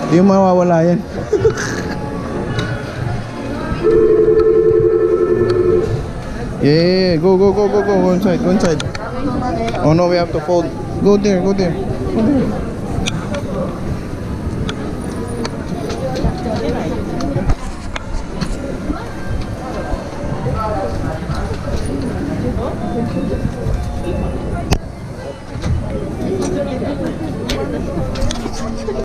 Di yung mawawala yan. Yeah, go, go, go, go, go, go inside, go inside. Oh no, we have to fold. Go there, go there, go there.